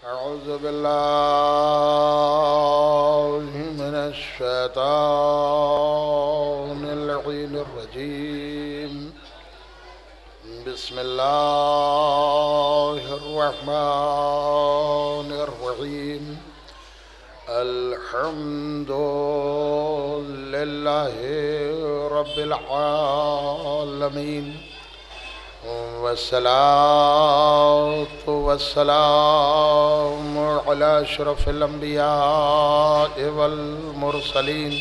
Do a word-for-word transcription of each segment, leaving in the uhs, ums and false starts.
أعوذ بالله من الشيطان اللعين الرجيم. بسم الله الرحمن الرحيم. الحمد لله رب العالمين، والصلاة والسلام على أشرف الأنبياء والمرسلين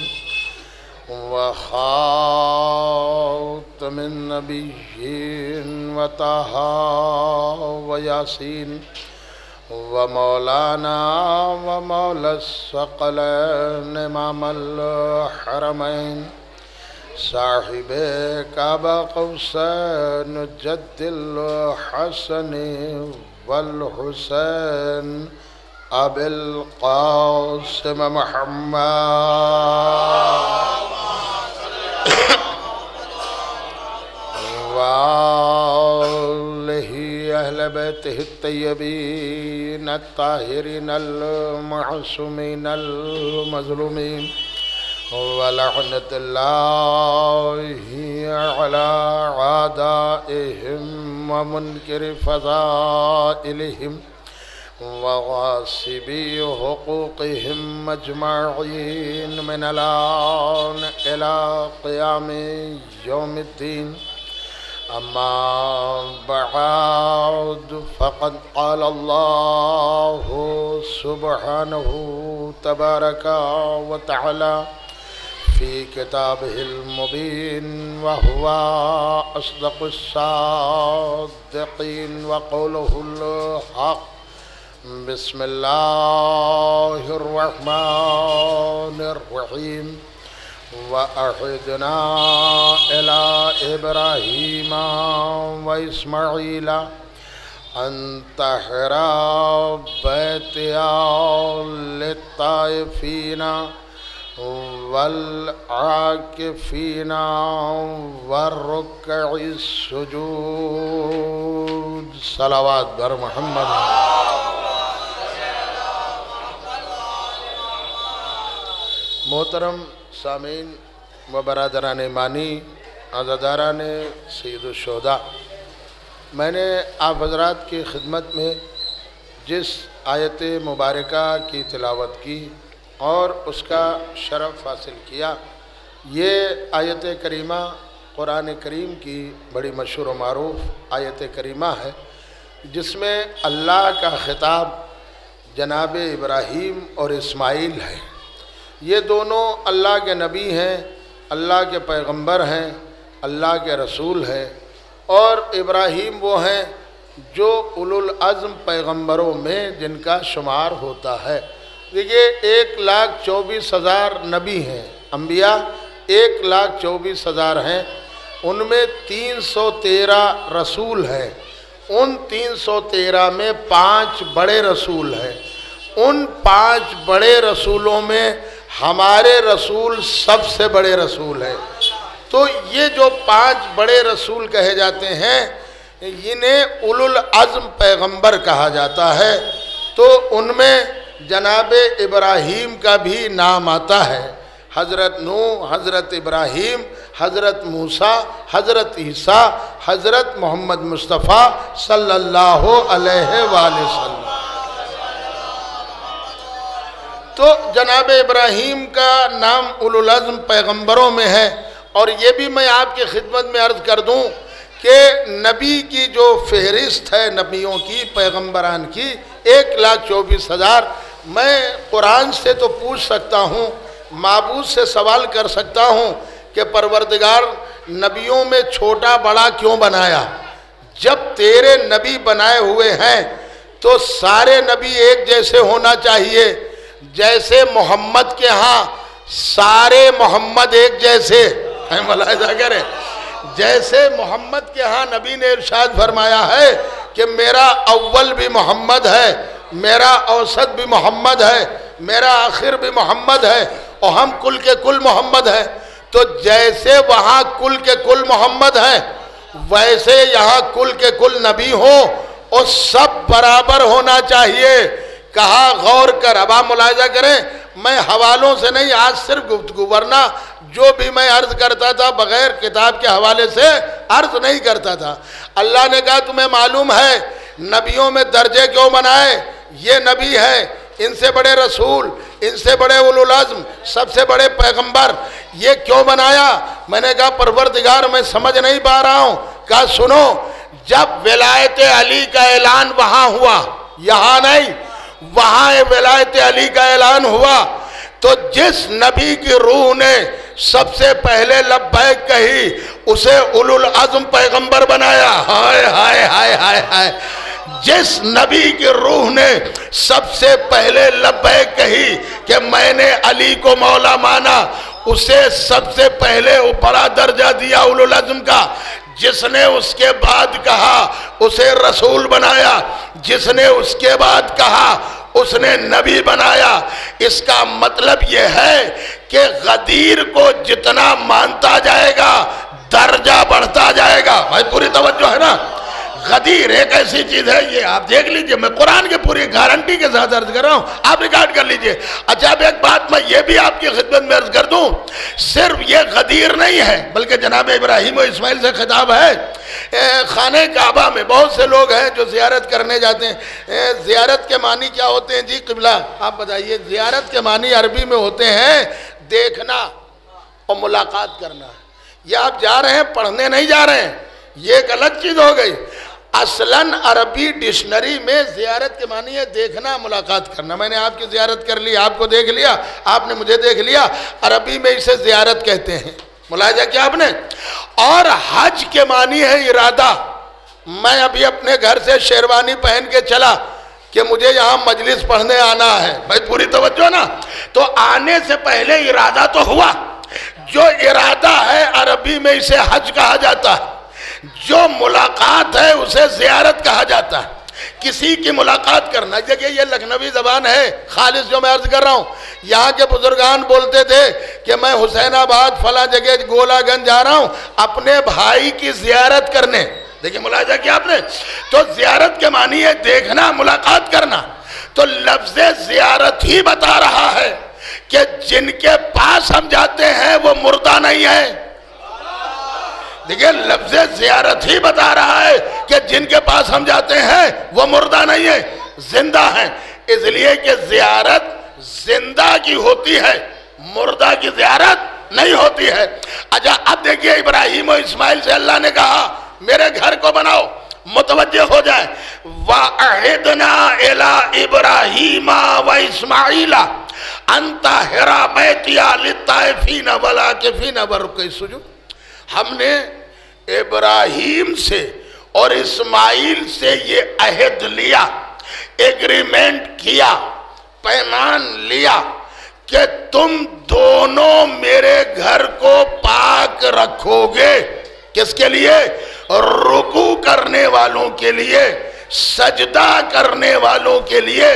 وخاتم النبيين وطه وياسين ومولانا ومولى الثقلين إمام الحرمين صاحب کعبہ قوسین جد الحسن والحسین ابی القاسم محمد وآلہ اہل بیتہ الطیبین الطاہرین المعصومین المظلومین وَلَعْنَةُ اللَّهِ عَلَىٰ عَدَائِهِمْ وَمُنْكِرِ فَضَائِلِهِمْ وَغَاصِبِي حُقُوقِهِمْ أَجْمَعِينَ مِنَ الْآنِ إِلَىٰ قِيَامِ يَوْمِ الدِّينِ. أما بعد فقد قال الله سبحانه تبارك وتعالى في كتابه المبين وهو أصدق الصادقين وقوله الحق. بسم الله الرحمن الرحيم. وأعهدنا إلى إبراهيم وإسماعيل أن طهرا بيتي للطائفين والعاكفين والركع السجود. صلوات بر محمد. محترم سامعین و برادران ایمانی، عزاداران سید الشہداء، میں نے آپ حضرات کی خدمت میں جس آیت مبارکہ کی تلاوت کی اور اس کا شرف حاصل کیا، یہ آیت کریمہ قرآن کریم کی بڑی مشہور و معروف آیت کریمہ ہے، جس میں اللہ کا خطاب جناب ابراہیم اور اسماعیل ہے. یہ دونوں اللہ کے نبی ہیں، اللہ کے پیغمبر ہیں، اللہ کے رسول ہیں، اور ابراہیم وہ ہیں جو اولو العزم پیغمبروں میں جن کا شمار ہوتا ہے. دیکھیے ایک لاکھ چوبیس ہزار نبی ہیں، انبیاء ایک لاکھ چوبیس ہزار ہیں، ان میں تین سو تیرہ رسول ہیں. ان تین سو تیرہ میں پانچ بڑے رسول ہیں. ان پانچ بڑے رسولوں میں ہمارے رسول سب سے بڑے رسول ہیں. تو یہ جو پانچ بڑے رسول کہے جاتے ہیں انہیں اولو العزم پیغمبر کہا جاتا ہے. تو ان میں جناب ابراہیم کا بھی نام آتا ہے. حضرت نوح، حضرت ابراہیم، حضرت موسیٰ، حضرت عیسیٰ، حضرت محمد مصطفیٰ صلی اللہ علیہ وآلہ وسلم. تو جناب ابراہیم کا نام اولو العزم پیغمبروں میں ہے. اور یہ بھی میں آپ کی خدمت میں عرض کر دوں کہ نبی کی جو فہرست ہے نبیوں کی، پیغمبران کی، ایک لاکھ چوبیس ہزار. میں قرآن سے تو پوچھ سکتا ہوں، معبود سے سوال کر سکتا ہوں کہ پروردگار نبیوں میں چھوٹا بڑا کیوں بنایا؟ جب تیرے نبی بنائے ہوئے ہیں تو سارے نبی ایک جیسے ہونا چاہیے. جیسے محمد کے ہاں سارے محمد ایک جیسے ہیں، ملاحظہ کریں، جیسے محمد کے ہاں نبی نے ارشاد فرمایا ہے کہ میرا اول بھی محمد ہے، میرا اوسط بھی محمد ہے، میرا آخر بھی محمد ہے، اور ہم کل کے کل محمد ہیں. تو جیسے وہاں کل کے کل محمد ہیں ویسے یہاں کل کے کل نبی ہوں، اور سب برابر ہونا چاہیے کہا غور کر. اب آپ ملاحظہ کریں میں حوالوں سے نہیں آج صرف گفتگو, ورنہ جو بھی میں عرض کرتا تھا بغیر کتاب کے حوالے سے عرض نہیں کرتا تھا. اللہ نے کہا تمہیں معلوم ہے نبیوں میں درجے کیوں بنائے؟ یہ نبی ہے, ان سے بڑے رسول, ان سے بڑے اولو العزم, سب سے بڑے پیغمبر, یہ کیوں بنایا؟ میں نے کہا پروردگار میں سمجھ نہیں پا رہا ہوں. کہا سنو, جب ولایت علی کا اعلان وہاں ہوا, یہاں نہیں, وہاں ولایت علی کا اعلان ہوا, تو جس نبی کی روح نے سب سے پہلے لبیک کہی اسے اولو العزم پیغمبر بنایا. ہائے ہائے ہائے ہائے ہائے. جس نبی کی روح نے سب سے پہلے لبیک کہی کہ میں نے علی کو مولا مانا, اسے سب سے پہلے بڑا درجہ دیا اولو العزم کا. جس نے اس کے بعد کہا اسے رسول بنایا, جس نے اس کے بعد کہا اس نے نبی بنایا. اس کا مطلب یہ ہے کہ غدیر کو جتنا مانتا جائے گا درجہ بڑھتا جائے گا. بھائی پوری توجہ ہے نا. غدیر ایک ایسی چیز ہے, یہ آپ دیکھ لیجئے, میں قرآن کے پوری گارنٹی کے ساتھ عرض کر رہا ہوں, آپ ریکارڈ کر لیجئے. اچھا اب ایک بات میں یہ بھی آپ کی خدمت میں عرض کر دوں, صرف یہ غدیر نہیں ہے بلکہ جناب ابراہیم و اسماعیل سے خطاب ہے. خانہ کعبہ میں بہت سے لوگ ہیں جو زیارت کرنے جاتے ہیں. زیارت کے معنی کیا ہوتے ہیں جی قبلہ آپ بتائیے؟ زیارت کے معنی عربی میں ہوتے ہیں دیکھنا اور ملاقات کرنا. یہ آپ جا رہے ہیں پڑھنے نہیں جا رہے ہیں, یہ ایک الگ چیز ہو گئی. اصلاً عربی ڈکشنری میں زیارت کے معنی ہے دیکھنا, ملاقات کرنا. میں نے آپ کی زیارت کر لی, آپ کو دیکھ لیا, آپ نے مجھے دیکھ لیا, عربی میں اسے زیارت کہتے ہیں. ملاحظہ کیا آپ نے؟ اور حج کے معنی ہے ارادہ. میں ابھی اپنے گھر سے شیروانی پہن کے چلا کہ مجھے یہاں مجلس پڑھنے آنا ہے. بھائی پوری توجہ نا. تو آنے سے پہلے ارادہ تو ہوا. جو ارادہ ہے عربی میں اسے حج کہا جاتا ہے, جو ملاقات ہے اسے زیارت کہا جاتا ہے. کسی کی ملاقات کرنا, دیکھیے یہ لکھنوی زبان ہے خالص جو میں عرض کر رہا ہوں. یہاں کے بزرگان بولتے تھے کہ میں حسین آباد فلاں جگہ گولا گنج جا رہا ہوں اپنے بھائی کی زیارت کرنے. دیکھیں ملاحظہ کیا آپ نے؟ تو زیارت کے معنی ہے دیکھنا, ملاقات کرنا. تو لفظ زیارت ہی بتا رہا ہے کہ جن کے پاس ہم جاتے ہیں وہ مردہ نہیں ہے. دیکھیں لفظ زیارت ہی بتا رہا ہے کہ جن کے پاس ہم جاتے ہیں وہ مردہ نہیں ہے, زندہ ہیں. اس لیے کہ زیارت زندہ کی ہوتی ہے, مردہ کی زیارت نہیں ہوتی ہے. اچھا اب دیکھیے ابراہیم و اسماعیل سے اللہ نے کہا میرے گھر کو بناؤ, متوجہ ہو جائے. وَأَعِدْنَا إِلَىٰ إِبْرَاهِيمَ وَإِسْمَعِيلَ أَن طَهِّرَ بَيْتِيَ لِلطَّائِفِينَ وَالْعَاكِفِينَ وَالرُّكَّعِ السُّجُودِ. ہم نے ابراہیم سے اور اسماعیل سے یہ عہد لیا, ایگریمنٹ کیا, پیمان لیا کہ تم دونوں میرے گھر کو پاک رکھو گے. کس کے لیے؟ رکوع کرنے والوں کے لیے, سجدہ کرنے والوں کے لیے,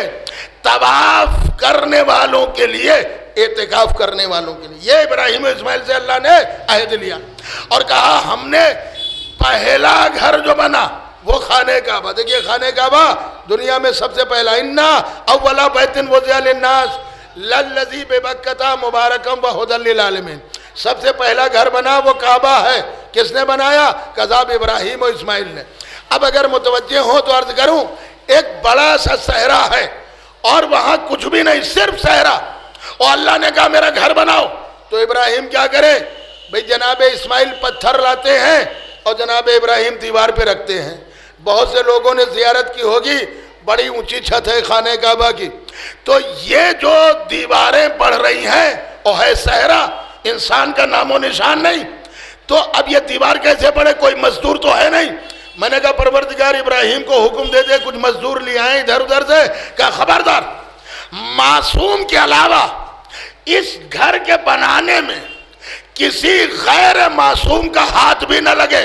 طواف کرنے والوں کے لیے, اعتکاف کرنے والوں کے لیے. یہ ابراہیم و اسماعیل سے اللہ نے عہد لیا اور کہا ہم نے پہلا گھر جو بنا وہ خانہ کعبہ. دیکھیے خانہ کعبہ دنیا میں سب سے پہلا, انا اولا بیت وضع للناس للذی ببکۃ مبارکا وہدی للعالمین. سب سے پہلا گھر بنا وہ کعبہ ہے. کس نے بنایا؟ کذاب ابراہیم و اسماعیل نے. اب اگر متوجہ ہوں تو عرض کروں, ایک بڑا سا صحرا ہے اور وہاں کچھ بھی نہیں, صرف صحرا, اور اللہ نے کہا میرا گھر بناؤ. تو ابراہیم کیا کرے بھئی؟ جناب اسماعیل پتھر لاتے ہیں اور جناب ابراہیم دیوار پہ رکھتے ہیں. بہت سے لوگوں نے زیارت کی ہوگی, بڑی اونچی چھت ہے خانہ کعبہ کی, تو یہ جو دیواریں بڑھ رہی ہیں وہ ہے صحرا, انسان کا نام و نشان نہیں. تو اب یہ دیوار کیسے بڑھے؟ کوئی مزدور تو ہے نہیں. میں نے کہا پروردگار ابراہیم کو حکم دے دے کچھ مزدور لے آئیں ادھر ادھر سے. کہا خبردار, معصوم کے علاوہ اس گھر کے بنانے میں کسی غیر معصوم کا ہاتھ بھی نہ لگے.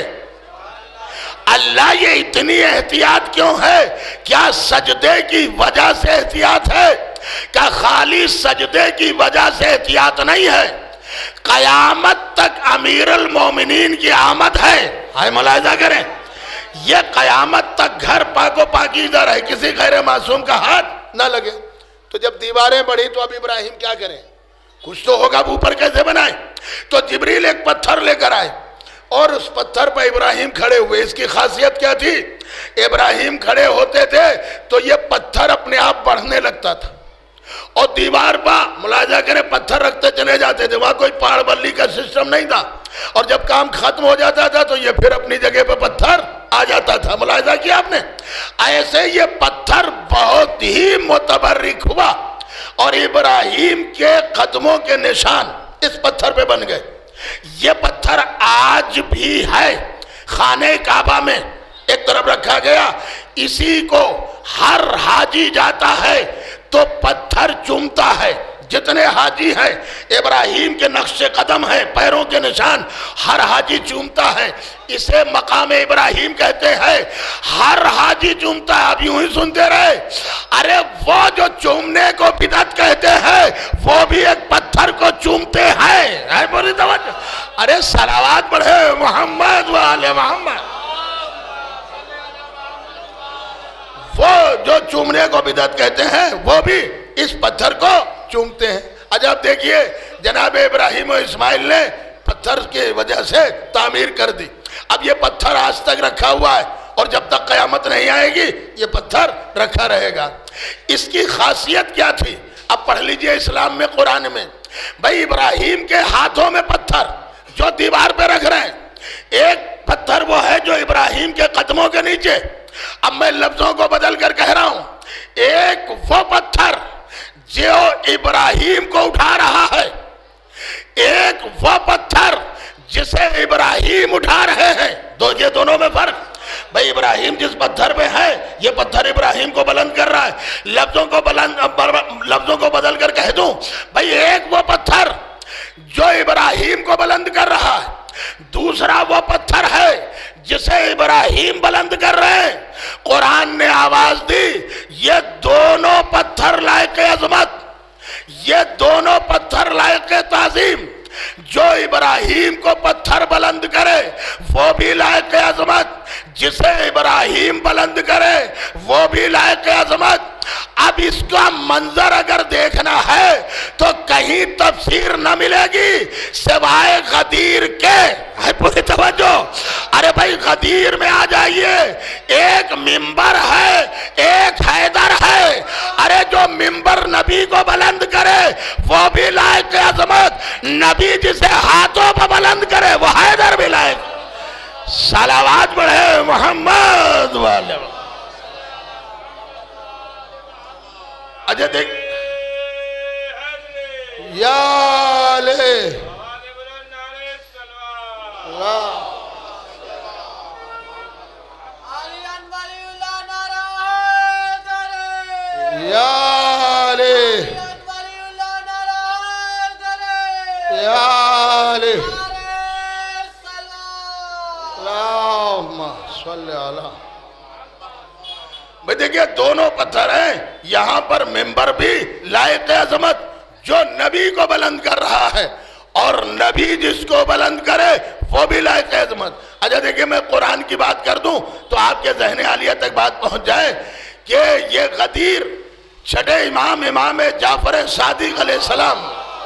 اللہ یہ اتنی احتیاط کیوں ہے؟ کیا سجدے کی وجہ سے احتیاط ہے؟ کیا خالی سجدے کی وجہ سے احتیاط نہیں ہے؟ قیامت تک امیر المومنین کی آمد ہے. آئے ملاحظہ کریں, یہ قیامت تک گھر پاک و پاکیزہ رہے, کسی غیر معصوم کا ہاتھ نہ لگے. تو جب دیواریں بڑھی تو اب ابراہیم کیا کریں؟ کچھ تو ہوگا، اوپر کیسے بنائیں؟ تو جبریل ایک پتھر لے کر آئے اور اس پتھر پہ ابراہیم کھڑے ہوئے۔ اس کی خاصیت کیا تھی؟ ابراہیم کھڑے ہوتے تھے تو یہ پتھر اپنے آپ بڑھنے لگتا تھا، اور دیوار پہ ملاحظہ کریں پتھر رکھتے چلے جاتے تھے، وہاں کوئی پہاڑ بلی کا سسٹم نہیں تھا، اور جب کام ختم ہو جاتا تھا تو یہ پھر اپنی جگہ پہ پتھر آ جاتا تھا۔ ملاحظہ کیا آپ نے؟ ایسے یہ پتھر بہت ہی متبرک ہوا اور ابراہیم کے قدموں کے نشان اس پتھر پہ بن گئے۔ یہ پتھر آج بھی ہے خانہ کعبہ میں ایک طرف رکھا گیا، اسی کو ہر حاجی جاتا ہے تو پتھر چومتا ہے۔ جتنے حاجی ہیں ابراہیم کے نقش قدم ہیں، پیروں کے نشان، ہر حاجی چومتا ہے، اسے مقام ابراہیم کہتے ہیں۔ ہر حاجی چومتا ہے۔ اب یوں ہی سنتے رہے، ارے وہ جو چومنے کو بدعت کہتے ہیں وہ بھی ایک پتھر کو چومتے ہیں۔ ہے بولی توجہ؟ ارے صلوات پڑھے محمد و آل محمد۔ وہ جو چومنے کو بدعت کہتے ہیں وہ بھی اس پتھر کو چومتے ہیں۔ عجب دیکھیے، جناب ابراہیم و اسماعیل نے پتھر کی وجہ سے تعمیر کر دی۔ اب یہ پتھر آج تک رکھا ہوا ہے اور جب تک قیامت نہیں آئے گی یہ پتھر رکھا رہے گا۔ اس کی خاصیت کیا تھی؟ اب پڑھ لیجئے اسلام میں، قرآن میں، بھئی ابراہیم کے ہاتھوں میں پتھر جو دیوار پہ رکھ رہے ہیں، ایک پتھر وہ ہے جو ابراہیم کے قدموں کے نیچے، اب میں لفظوں کو بدل کر کہہ رہا ہوں، ایک وہ پتھر جو ابراہیم کو اٹھا رہا ہے، ایک وہ پتھر جسے ابراہیم اٹھا رہے ہیں، دو یہ دونوں میں فرق۔ بھئی ابراہیم جس پتھر پہ ہے یہ پتھر ابراہیم کو بلند کر رہا ہے۔ لفظوں کو بلند لفظوں کو بدل کر کہہ دوں، بھئی ایک وہ پتھر جو ابراہیم کو بلند کر رہا ہے، دوسرا وہ پتھر ہے جسے ابراہیم بلند کر رہے ہیں۔ قرآن نے آواز دی، یہ دونوں پتھر لائق عظمت، یہ دونوں پتھر لائق تعظیم، جو ابراہیم کو پتھر بلند کرے وہ بھی لائق عظمت، جسے ابراہیم بلند کرے وہ بھی لائق عظمت۔ اب اس کا منظر اگر دیکھنا ہے تو کہیں تفسیر نہ ملے گی سوائے غدیر کے۔ ہے پوری توجہ؟ ارے بھائی غدیر میں آ جائیے، ایک منبر ہے، ایک حیدر ہے۔ ارے جو منبر نبی کو بلند کرے وہ بھی لائق عظمت، نبی جسے ہاتھوں پہ بلند کرے وہ حیدر بھی لائق۔ صلوات پڑھے محمد والے۔ اجے دیکھ یا لے یا لے یا لے اللہم صلی اللہ۔ بھئی دیکھئے دونوں پتھر ہیں، یہاں پر منبر بھی لائق عظمت جو نبی کو بلند کر رہا ہے، اور نبی جس کو بلند کرے وہ بھی لائق عظمت۔ اچھا دیکھئے میں قرآن کی بات کر دوں تو آپ کے ذہن عالیہ تک بات پہنچ جائے کہ یہ غدیر چھٹے امام امام جعفر صادق علیہ السلام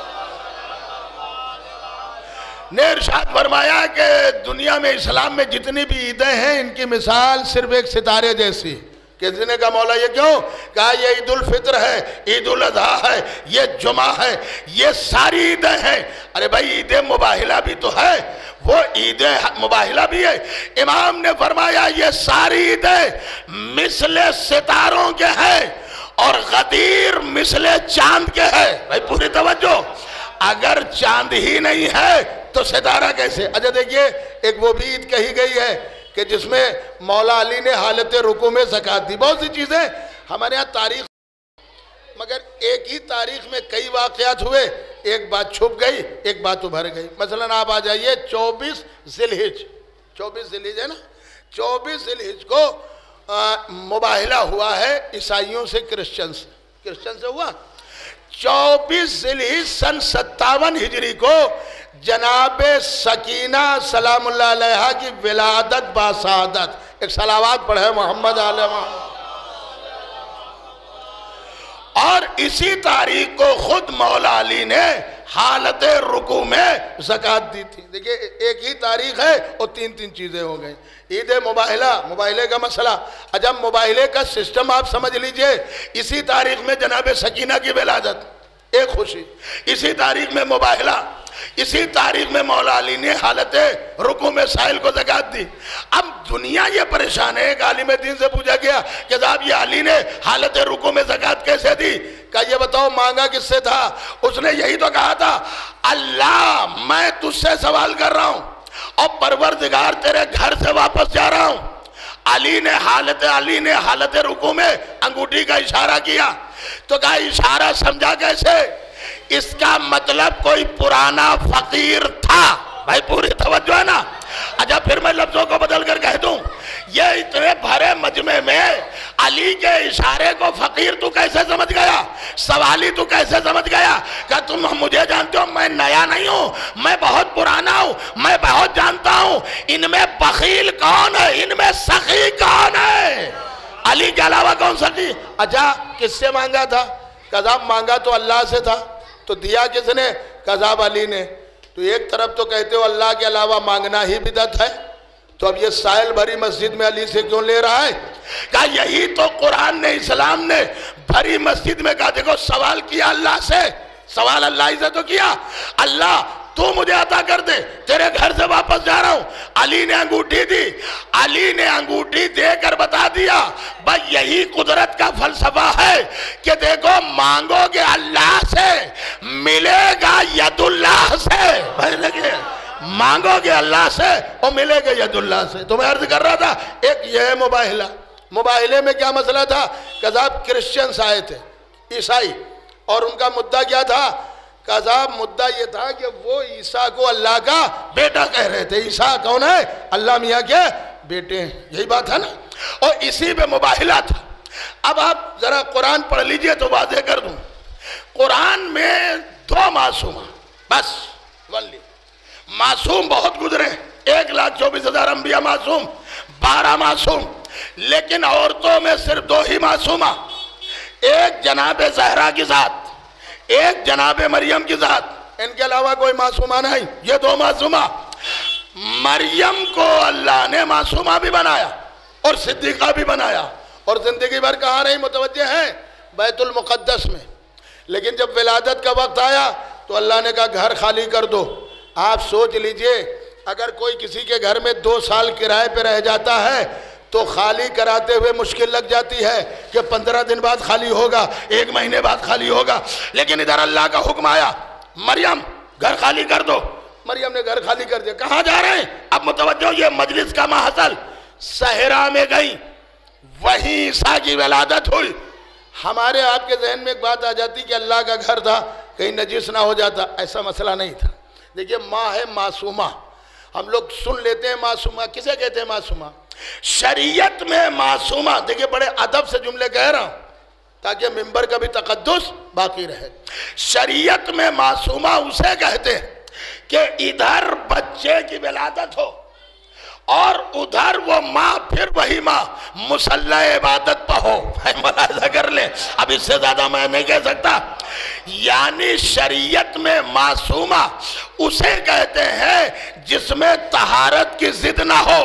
نے ارشاد فرمایا کہ دنیا میں اسلام میں جتنی بھی عیدیں ہیں ان کی مثال صرف ایک ستارے جیسی۔ کسی نے کہا مولا یہ کیوں؟ کہا یہ عید الفطر ہے، عید الاضحیٰ ہے، یہ جمعہ ہے، یہ ساری عیدیں ہیں۔ ارے بھائی عید مباہلہ بھی تو ہے، وہ عید مباہلہ بھی ہے۔ امام نے فرمایا یہ ساری عیدیں مثل ستاروں کے ہیں اور غدیر مثل چاند کے ہے۔ بھائی پوری توجہ، اگر چاند ہی نہیں ہے تو ستارہ کیسے؟ اچھا دیکھیے ایک وہ بھی عید کہی گئی ہے کہ جس میں مولا علی نے حالت رکوع میں زکوٰۃ دی۔ بہت سی چیزیں ہمارے ہاں تاریخ، مگر ایک ہی تاریخ میں کئی واقعات ہوئے، ایک بات چھپ گئی ایک بات ابھر گئی۔ مثلا آپ آ جائیے چوبیس ذی الحج، چوبیس ذی الحج ہے نا، چوبیس ذی الحج کو مباہلہ ہوا ہے عیسائیوں سے کرسچن سے، کرسچن سے ہوا۔ چوبیس ذی الحج سن ستاون ہجری کو جناب سکینہ سلام اللہ علیہا کی ولادت باسعادت، ایک صلوات پڑھے محمد علیہ محمد۔ اور اور اسی تاریخ کو خود مولا علی نے حالت رکوع میں زکوٰۃ دی تھی. دیکھیں ایک ہی تاریخ ہے اور تین تین چیزیں ہو گئیں. عید مباہلہ، مباہلے کا مسئلہ، عجب مباہلے کا سسٹم آپ سمجھ لیجئے. اسی تاریخ میں جناب سکینہ کی ولادت، ایک خوشی. اسی تاریخ میں مباہلہ، اسی تاریخ میں مولا علی نے حالت رکوع میں سائل کو زکوٰۃ دی. اب دنیا یہ پریشان ہے. ایک عالم دین سے پوچھا گیا کہ صاحب یہ علی نے حالت رکوع میں زکوٰۃ کیسے دی؟ کہا یہ بتاؤ مانگا کس سے تھا؟ اس نے یہی تو کہا تھا، اللہ میں تجھ سے سوال کر رہا ہوں اور پروردگار تیرے گھر سے واپس جا رہا ہوں. علی نے حالت علی نے حالت رکوع میں انگوٹھی کا اشارہ کیا تو کہا اشارہ سمجھا کیسے؟ اس کا مطلب کوئی پرانا فقیر تھا. بھائی پوری توجہ ہے نا؟ اچھا پھر میں لفظوں کو بدل کر کہہ دوں، یہ اتنے بھرے مجمع میں علی کے اشارے کو فقیر تو کیسے سمجھ گیا؟ سوالی تو کیسے سمجھ گیا؟ کہ تم مجھے جانتے ہو، میں نیا نہیں ہوں، میں بہت پرانا ہوں، میں بہت جانتا ہوں ان میں بخیل کون ہے، ان میں سخی کون ہے. علی کے علاوہ کون سخی؟ اچھا کس سے مانگا تھا؟ کذاب مانگا تو اللہ سے تھا، تو دیا کس نے؟ کذاب علی نے. تو ایک طرف تو کہتے ہو اللہ کے علاوہ مانگنا ہی بدعت ہے، تو اب یہ سائل بھری مسجد میں علی سے کیوں لے رہا ہے؟ کہا یہی تو قرآن نے، اسلام نے بھری مسجد میں کہا دیکھو سوال کیا اللہ سے، سوال اللہ ہی سے تو کیا، اللہ تو مجھے عطا کر دے، تیرے گھر سے واپس جا رہا ہوں. علی نے انگوٹھی دی، علی نے انگوٹھی دے کر بتا دیا بھائی یہی قدرت کا فلسفہ ہے کہ دیکھو مانگو گے اللہ سے ملے گا ید اللہ سے. بھائی لگے مانگو گے اللہ سے اور ملے گے ید اللہ سے. تو میں عرض کر رہا تھا ایک یہ ہے مباہلہ. مباہلے میں کیا مسئلہ تھا؟ کذاب کرسچنز آئے تھے، عیسائی، اور ان کا مدعا کیا تھا؟ کذاب مدعا یہ تھا کہ وہ عیسیٰ کو اللہ کا بیٹا کہہ رہے تھے. عیسیٰ کون ہے؟ اللہ میاں کے بیٹے ہیں. یہی بات ہے نا؟ اور اسی پہ مباہلہ تھا. اب آپ ذرا قرآن پڑھ لیجئے تو واضح کر دوں. قرآن میں دو معصوم بس ولی معصوم بہت گزرے، ایک لاکھ چوبیس ہزار انبیاء معصوم، بارہ معصوم، لیکن عورتوں میں صرف دو ہی معصومہ، ایک جناب زہرا کی ذات، ایک جناب مریم کی ذات. ان کے علاوہ کوئی معصومہ نہیں. یہ دو معصومہ. مریم کو اللہ نے معصومہ بھی بنایا اور صدیقہ بھی بنایا، اور زندگی بھر کہاں رہی؟ متوجہ ہیں بیت المقدس میں. لیکن جب ولادت کا وقت آیا تو اللہ نے کہا گھر خالی کر دو. آپ سوچ لیجئے اگر کوئی کسی کے گھر میں دو سال کرائے پہ رہ جاتا ہے تو خالی کراتے ہوئے مشکل لگ جاتی ہے کہ پندرہ دن بعد خالی ہوگا، ایک مہینے بعد خالی ہوگا. لیکن ادھر اللہ کا حکم آیا مریم گھر خالی کر دو. مریم نے گھر خالی کر دیا. کہاں جا رہے ہیں؟ اب متوجہ، یہ مجلس کا محضر صحرا میں گئی، وہیں عیسیٰ کی ولادت ہوئی. ہمارے آپ کے ذہن میں ایک بات آ جاتی کہ اللہ کا گھر تھا کہیں نجس نہ ہو جاتا. ایسا مسئلہ نہیں تھا. دیکھیے ماں ہے معصومہ، ہم لوگ سن لیتے ہیں معصومہ. کسے کہتے ہیں معصومہ؟ شریعت میں معصومہ، دیکھیں بڑے ادب سے جملے کہہ رہا ہوں تاکہ ممبر کا بھی تقدس باقی رہے. شریعت میں معصومہ اسے کہتے ہیں کہ ادھر بچے کی ولادت ہو اور ادھر وہ ماں پھر وہی ماں مصلی عبادت پہ ہو. ملاحظہ کر لیں، اب اس سے زیادہ میں نہیں کہہ سکتا. یعنی شریعت میں معصومہ اسے کہتے ہیں جس میں طہارت کی ضد نہ ہو.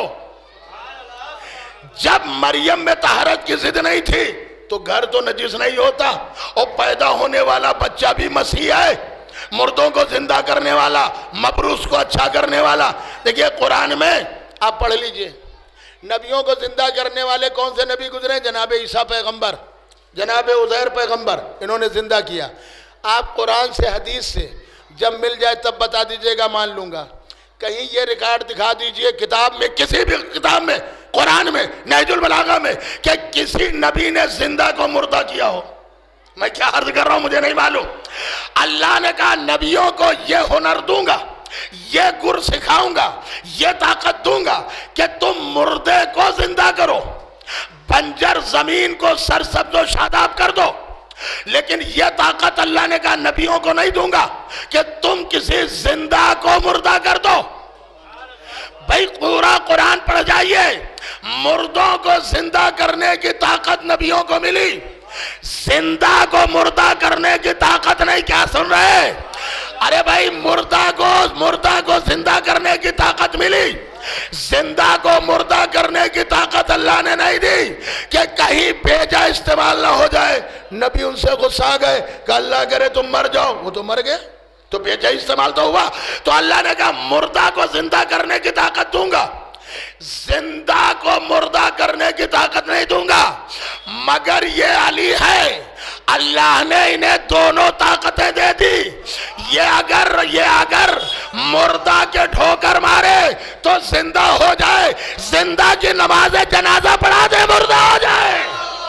جب مریم میں طہارت کی ضد نہیں تھی تو گھر تو نجس نہیں ہوتا، اور پیدا ہونے والا بچہ بھی مسیح ہے، مردوں کو زندہ کرنے والا، مبروس کو اچھا کرنے والا. دیکھیے قرآن میں آپ پڑھ لیجئے نبیوں کو زندہ کرنے والے کون سے نبی گزرے؟ جناب عیسیٰ پیغمبر، جناب عزیر پیغمبر، انہوں نے زندہ کیا. آپ قرآن سے حدیث سے جب مل جائے تب بتا دیجئے گا، مان لوں گا. کہیں یہ ریکارڈ دکھا دیجئے کتاب میں، کسی بھی کتاب میں، قرآن میں، نہج البلاغہ میں، کہ کسی نبی نے زندہ کو مردہ کیا ہو. میں کیا عرض کر رہا ہوں مجھے نہیں معلوم. اللہ نے کہا نبیوں کو یہ ہنر دوں گا، یہ گر سکھاؤں گا، یہ طاقت دوں گا کہ تم مردے کو زندہ کرو، بنجر زمین کو سرسبز و شاداب کر دو. لیکن یہ طاقت اللہ نے کہا نبیوں کو نہیں دوں گا کہ تم کسی زندہ کو مردہ کر دو. بھائی پورا قرآن پڑھ جائیے، مردوں کو زندہ کرنے کی طاقت نبیوں کو ملی، زندہ کو مردہ کرنے کی طاقت نہیں، کیا سن رہے؟ ارے بھائی مردہ کو مردہ کو زندہ کرنے کی طاقت ملی، زندہ کو مردہ کرنے کی طاقت اللہ نے نہیں دی کہ کہیں بیجا استعمال نہ ہو جائے۔ نبی ان سے غصہ آ گئے کہ اللہ کرے تم مر جاؤ، وہ تو مر گئے، تو بیجا استعمال تو ہوا۔ تو اللہ نے کہا مردہ کو زندہ کرنے کی طاقت دوں گا، زندہ کو مردہ کرنے کی طاقت نہیں دوں گا، مگر یہ علی ہے، اللہ نے انہیں دونوں طاقتیں دے دی۔ یہ اگر یہ اگر مردہ کے ٹھوکر مارے تو زندہ ہو جائے، زندہ کی نماز جنازہ پڑھا دے مردہ ہو جائے۔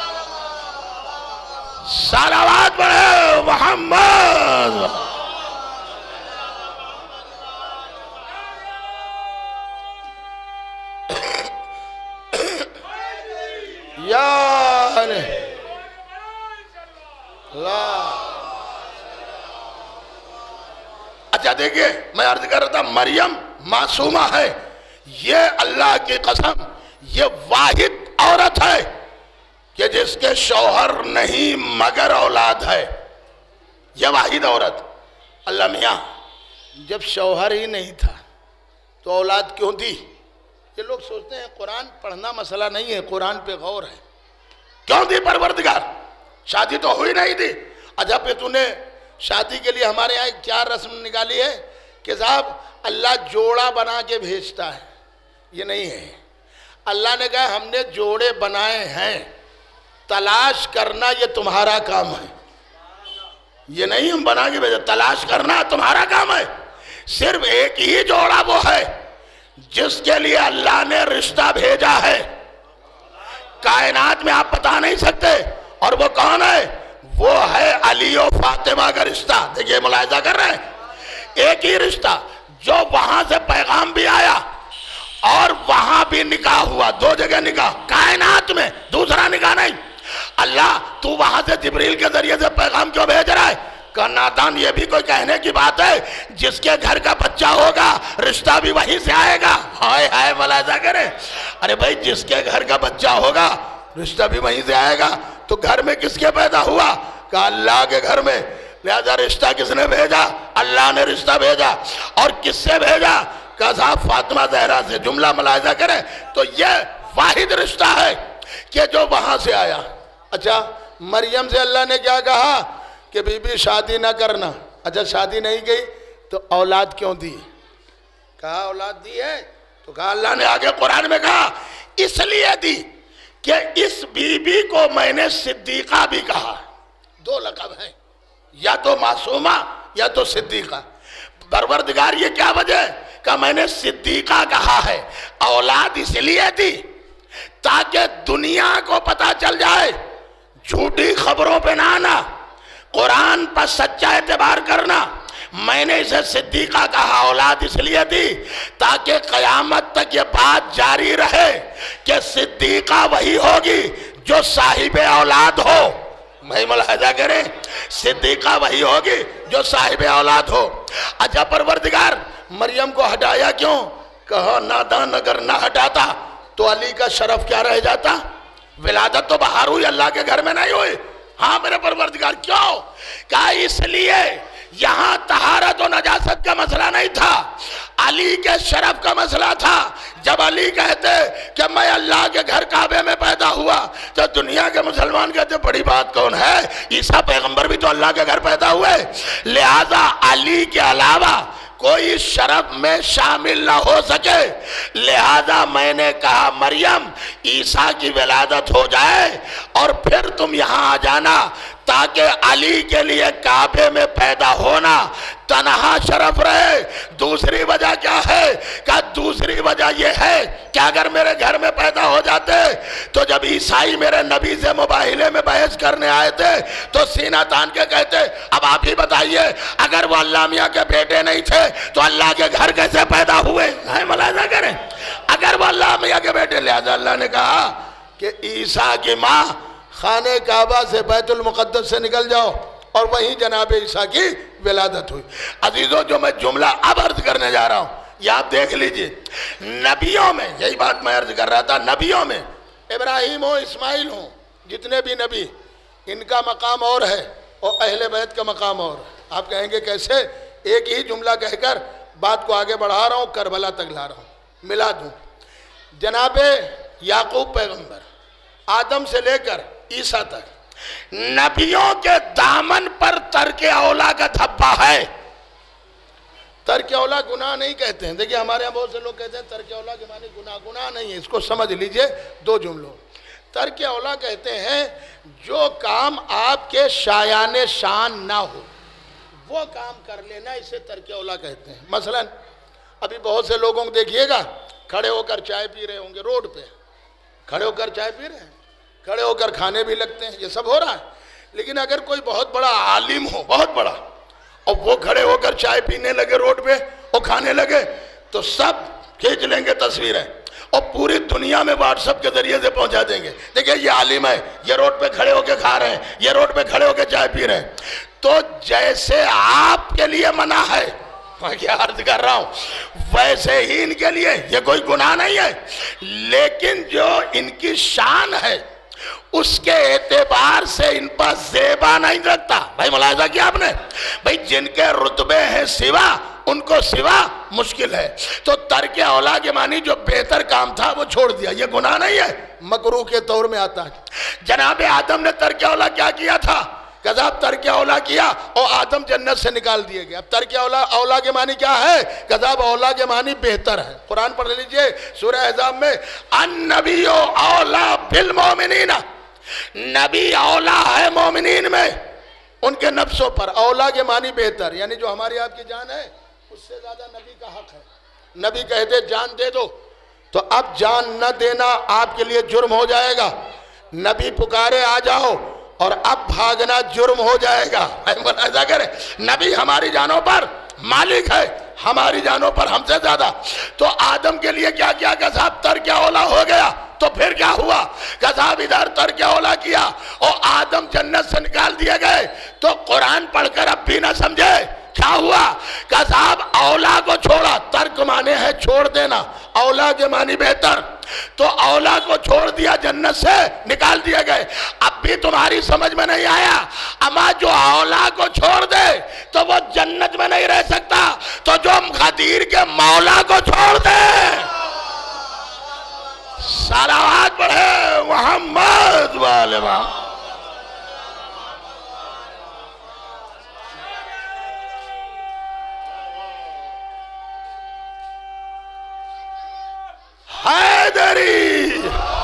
صلوات پڑھے محمد۔ یا اللہ۔ اچھا دیکھئے میں عرض کر رہا تھا مریم معصومہ ہے، یہ اللہ کی قسم یہ واحد عورت ہے کہ جس کے شوہر نہیں مگر اولاد ہے، یہ واحد عورت۔ اللہ میاں جب شوہر ہی نہیں تھا تو اولاد کیوں دی؟ یہ لوگ سوچتے ہیں قرآن پڑھنا مسئلہ نہیں ہے، قرآن پہ غور ہے۔ کیوں دی پروردگار؟ شادی تو ہوئی نہیں تھی۔ اچھا پہ تو نے شادی کے لیے ہمارے یہاں کیا رسم نکالی ہے کہ صاحب اللہ جوڑا بنا کے بھیجتا ہے، یہ نہیں ہے۔ اللہ نے کہا ہم نے جوڑے بنائے ہیں، تلاش کرنا یہ تمہارا کام ہے، یہ نہیں ہم بنا کے بھیجے، تلاش کرنا تمہارا کام ہے۔ صرف ایک ہی جوڑا وہ ہے جس کے لیے اللہ نے رشتہ بھیجا ہے، کائنات میں آپ بتا نہیں سکتے، اور وہ کون ہے؟ وہ ہے علی و فاطمہ کا رشتہ۔ دیکھئے ملاحظہ کر رہے ہیں، ایک ہی رشتہ جو وہاں سے پیغام بھی آیا اور وہاں بھی نکاح ہوا، دو جگہ نکاح کائنات میں، دوسرا نکاح نہیں۔ اللہ تو وہاں سے جبریل کے ذریعے سے پیغام کیوں بھیج رہا ہے؟ کہ نادان یہ بھی کوئی کہنے کی بات ہے، جس کے گھر کا بچہ ہوگا رشتہ بھی وہیں سے آئے گا۔ ہائے ہائے ملاحظہ کریں، ارے بھائی جس کے گھر کا بچہ ہوگا رشتہ بھی وہیں سے آئے گا، تو گھر میں کس کے پیدا ہوا؟ کہ اللہ کے گھر میں، لہذا رشتہ کس نے بھیجا؟ اللہ نے رشتہ بھیجا۔ اور کس سے بھیجا؟ کہ صاحب فاطمہ زہرا سے۔ جملہ ملاحظہ کریں تو یہ واحد رشتہ ہے کہ جو وہاں سے آیا۔ اچھا مریم سے اللہ نے کیا کہا کہ بی بی شادی نہ کرنا۔ اچھا شادی نہیں گئی تو اولاد کیوں دی؟ کہا اولاد دی ہے تو کہا اللہ نے آگے قرآن میں کہا اس لیے دی کہ اس بی بی کو میں نے صدیقہ بھی کہا۔ دو لقب ہیں، یا تو معصومہ یا تو صدیقہ۔ پروردگار یہ کیا وجہ ہے کہ میں نے صدیقہ کہا ہے؟ اولاد اس لیے دی تاکہ دنیا کو پتا چل جائے، جھوٹی خبروں پہ نہ آنا، قرآن پر سچا اعتبار کرنا۔ میں نے اسے صدیقہ کہا، اولاد اس لیے دی تاکہ قیامت تک یہ بات جاری رہے کہ صدیقہ وہی ہوگی جو صاحب اولاد ہو۔ میں ملاحظہ کریں، صدیقہ وہی ہوگی جو صاحب اولاد ہو۔ اچھا پروردگار مریم کو ہٹایا کیوں؟ کہا نادان اگر نہ ہٹاتا تو علی کا شرف کیا رہ جاتا؟ ولادت تو باہر ہوئی، اللہ کے گھر میں نہیں ہوئی۔ ہاں میرے پروردگار کیوں؟ کہا اس لیے یہاں طہارت و نجاست کا مسئلہ نہیں تھا، علی کے شرف کا مسئلہ تھا۔ جب علی کہتے کہ میں اللہ کے گھر کعبے میں پیدا ہوا تو دنیا کے مسلمان کہتے بڑی بات کون ہے، عیسیٰ پیغمبر بھی تو اللہ کے گھر پیدا ہوئے، لہذا علی کے علاوہ کوئی شرف میں شامل نہ ہو سکے، لہذا میں نے کہا مریم عیسیٰ کی ولادت ہو جائے اور پھر تم یہاں آ جانا تاکہ علی کے لیے کعبے میں پیدا ہونا تنہا شرف رہے۔ دوسری وجہ کیا ہے؟ کہ دوسری وجہ یہ ہے کہ اگر میرے گھر میں پیدا ہو جاتے تو جب عیسائی میرے نبی سے مباہلے میں بحث کرنے آئے تھے تو سینہ تان کے کہتے اب آپ ہی بتائیے اگر وہ اللہ میاں کے بیٹے نہیں تھے تو اللہ کے گھر کیسے پیدا ہوئے؟ ملاحظہ کریں، اگر وہ اللہ میاں کے بیٹے، لہذا اللہ نے کہا کہ عیسیٰ کی ماں خانہ کعبہ سے بیت المقدس سے نکل جاؤ، اور وہیں جناب عیسیٰ کی ولادت ہوئی۔ عزیزوں جو میں جملہ اب عرض کرنے جا رہا ہوں یہ آپ دیکھ لیجئے، نبیوں میں یہی بات میں عرض کر رہا تھا، نبیوں میں ابراہیم ہو اسماعیل ہوں جتنے بھی نبی، ان کا مقام اور ہے اور اہل بیت کا مقام اور ہے۔ آپ کہیں گے کیسے؟ ایک ہی جملہ کہہ کر بات کو آگے بڑھا رہا ہوں، کربلا تک لا رہا ہوں، ملا دوں۔ جناب یعقوب پیغمبر آدم سے لے کر عیسیٰ تک نبیوں کے دامن پر ترک اولا کا دھبا ہے۔ ترک اولا گناہ نہیں کہتے ہیں، دیکھیں ہمارے یہاں بہت سے لوگ کہتے ہیں ترک اولا کے معنی گناہ، گناہ نہیں ہے، اس کو سمجھ لیجئے دو جملوں۔ ترک اولا کہتے ہیں جو کام آپ کے شایان شان نہ ہو وہ کام کر لینا، اسے ترک اولا کہتے ہیں۔ مثلا ابھی بہت سے لوگوں کو دیکھیے گا کھڑے ہو کر چائے پی رہے ہوں گے روڈ پہ، کھڑے ہو کر چائے پی رہے ہیں، کھڑے ہو کر کھانے بھی لگتے ہیں، یہ سب ہو رہا ہے۔ لیکن اگر کوئی بہت بڑا عالم ہو، بہت بڑا، اور وہ کھڑے ہو کر چائے پینے لگے روڈ پہ اور کھانے لگے تو سب کھینچ لیں گے تصویریں اور پوری دنیا میں واٹس ایپ کے ذریعے سے پہنچا دیں گے، دیکھیں یہ عالم ہے، یہ روڈ پہ کھڑے ہو کے کھا رہے ہیں، یہ روڈ پہ کھڑے ہو کے چائے پی رہے ہیں۔ تو جیسے آپ کے لیے منع ہے، میں کیا عرض کر رہا ہوں، ویسے ہی ان کے لیے یہ کوئی گناہ نہیں ہے، لیکن جو ان کی شان ہے اس کے اعتبار سے ان پر زیبا نہیں رکھتا۔ بھائی ملاحظہ کیا آپ نے؟ بھائی جن کے رتبے ہیں سوا، ان کو سوا مشکل ہے۔ تو ترک اولا کے معنی جو بہتر کام تھا وہ چھوڑ دیا، یہ گناہ نہیں ہے، مکروہ کے طور میں آتا ہے۔ جناب آدم نے ترک اولا کیا کیا تھا؟ کذاب ترک اولا کیا اور آدم جنت سے نکال دیے گئے۔ اب ترک اولا اولا کے معنی کیا ہے؟ کذاب اولا کے معنی بہتر ہے۔ قرآن پڑھ لیجئے سورہ احزاب میں، النبی اولا بالمومنین، نبی اولا ہے مومنین میں ان کے نفسوں پر۔ اولا کے معنی بہتر، یعنی جو ہماری آپ کی جان ہے اس سے زیادہ نبی کا حق ہے۔ نبی کہتے جان دے دو تو اب جان نہ دینا آپ کے لیے جرم ہو جائے گا۔ نبی پکارے آ جاؤ اور اب بھاگنا جرم ہو جائے گا۔ ملاحظہ کریں، نبی ہماری جانوں پر مالک ہے، ہماری جانوں پر ہم سے زیادہ۔ تو آدم کے لیے کیا کیا کہ صاحب ترک اولا ہو گیا، تو پھر کیا ہوا کہ صاحب ادھر ترک اولا کیا اور آدم جنت سے نکال دیے گئے۔ تو قرآن پڑھ کر اب بھی نہ سمجھے کیا ہوا کہ صاحب اولا کو چھوڑا، ترک معنی ہے چھوڑ دینا، اولا کے معنی بہتر، تو اولا کو چھوڑ دیا، جنت سے نکال دیے گئے۔ اب بھی تمہاری سمجھ میں نہیں آیا، اما جو اولا کو چھوڑ دے تو وہ جنت میں نہیں رہ سکتا، تو جو غدیر کے مولا کو چھوڑ دے، صلوات پڑھے محمد والے محمد۔ حیدری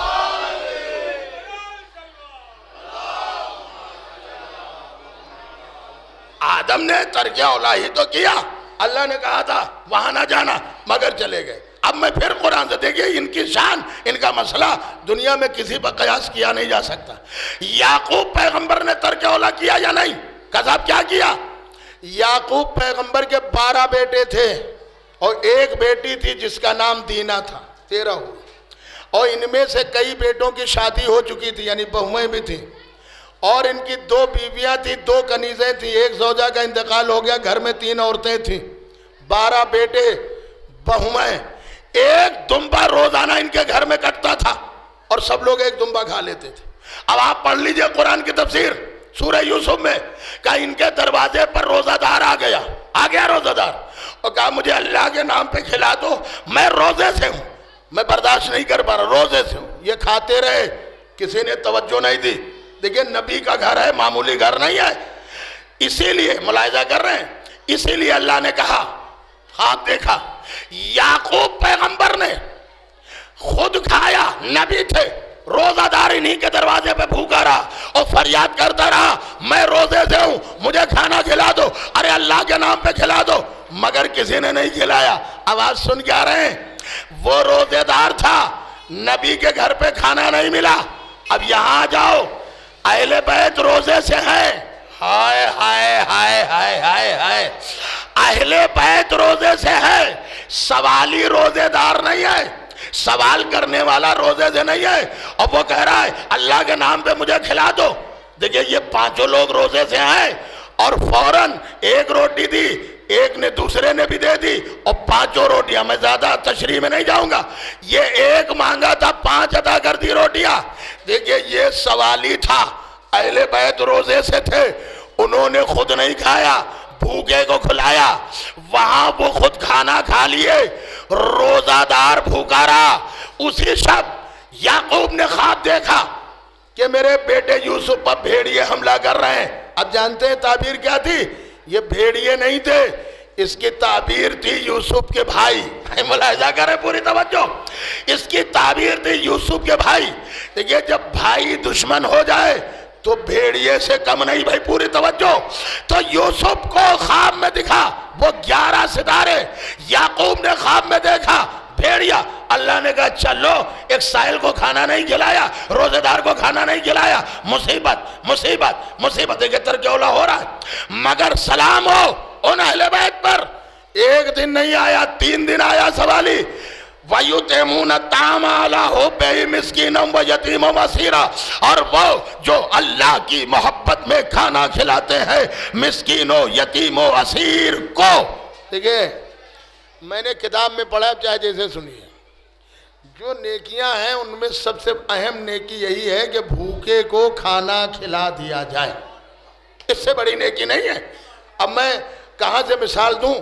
آدم نے ترک اولا ہی تو کیا، اللہ نے کہا تھا وہاں نہ جانا مگر چلے گئے۔ اب میں پھر قرآن سے دیکھئے ان کی شان، ان کا مسئلہ دنیا میں کسی پر قیاس کیا نہیں جا سکتا۔ یعقوب پیغمبر نے ترک اولا کیا یا نہیں؟ کذاب کیا کیا؟ یعقوب پیغمبر کے بارہ بیٹے تھے اور ایک بیٹی تھی جس کا نام دینا تھا، تیرہ ہوئے، اور ان میں سے کئی بیٹوں کی شادی ہو چکی تھی، یعنی بہویں بھی تھیں، اور ان کی دو بیویاں تھیں، دو کنیزیں تھیں، ایک زوجہ کا انتقال ہو گیا، گھر میں تین عورتیں تھیں، بارہ بیٹے بہویں، ایک دمبا روزانہ ان کے گھر میں کٹتا تھا اور سب لوگ ایک دمبا کھا لیتے تھے۔ اب آپ پڑھ لیجئے قرآن کی تفسیر سورہ یوسف میں کہ ان کے دروازے پر روزہ دار آ گیا، آ گیا روزہ دار اور کہا مجھے اللہ کے نام پہ کھلا دو، میں روزے سے ہوں، میں برداشت نہیں کر پا رہا، روزے سے ہوں۔ یہ کھاتے رہے، کسی نے توجہ نہیں دی۔ دیکھیں نبی کا گھر ہے، معمولی گھر نہیں ہے، اسی لیے ملاحظہ کر رہے ہیں، اسی لیے اللہ نے کہا، خواب دیکھا، یعقوب پیغمبر نے خود کھایا، نبی تھے، روزہ دار انہی کے دروازے پہ بھوکا رہا اور فریاد کرتا رہا میں روزے سے ہوں، مجھے کھانا کھلا دو، ارے اللہ کے نام پہ کھلا دو، مگر کسی نے نہیں کھلایا۔ آواز سن کے آ رہے ہیں، وہ روزے دار تھا، نبی کے گھر پہ کھانا نہیں ملا۔ اب یہاں جاؤ، اہل بیت روزے سے ہے، ہائے ہائے ہائے ہائے ہائے ہائے، اہل بیت روزے سے ہے، سوالی روزے دار نہیں ہے، سوال کرنے والا روزے سے نہیں ہے، اور وہ کہہ رہا ہے اللہ کے نام پہ مجھے کھلا دو۔ دیکھیں یہ پانچوں لوگ روزے سے ہیں اور فوراً ایک روٹی دی، ایک نے دوسرے نے بھی دے دی اور پانچوں روٹیاں، میں زیادہ تشریح میں نہیں جاؤں گا، یہ ایک مانگا تھا، پانچ عطا کر دی روٹیاں۔ دیکھیں یہ سوالی تھا، اہل بیت روزے سے تھے، انہوں نے خود نہیں کھایا، بھوکے کو کھلایا، وہاں وہ خود کھانا کھا لیے، روزہ دار بھوکا رہا۔ اسی شب یعقوب نے خواب دیکھا کہ میرے بیٹے یوسف پر بھیڑیے حملہ کر رہے ہیں۔ اب جانتے ہیں تعبیر کیا تھی؟ یہ بھیڑیے نہیں تھے، اس کی تعبیر تھی یوسف کے بھائی۔ ملاحظہ کریں پوری توجہ، اس کی تعبیر تھی یوسف کے بھائی۔ دیکھیے جب بھائی دشمن ہو جائے تو بھیڑیے سے کم نہیں بھائی، پوری توجہ۔ تو یوسف کو خواب میں دکھا وہ گیارہ ستارے، یعقوب نے خواب میں دیکھا بھیڑیا۔ اللہ نے کہا چلو، ایک سائل کو کھانا نہیں کھلایا، روزے دار کو کھانا نہیں کھلایا، مصیبت مصیبت مصیبت کے ترکیولہ ہو رہا ہے۔ مگر سلام ہو ان اہل بیت پر، ایک دن نہیں آیا، تین دن آیا سوالی۔ وَيُطْعِمُونَ الطَّعَامَ عَلَىٰ حُبِّهِ مِسْكِينًا وَيَتِيمًا وَأَسِيرًا، اور وہ جو اللہ کی محبت میں کھانا کھلاتے ہیں مسکینوں، یتیموں، اسیر کو۔ دیکھیں میں نے کتاب میں پڑھا، چاہے جیسے سنیے، جو نیکیاں ہیں ان میں سب سے اہم نیکی یہی ہے کہ بھوکے کو کھانا کھلا دیا جائے، اس سے بڑی نیکی نہیں ہے۔ اب میں کہاں سے مثال دوں؟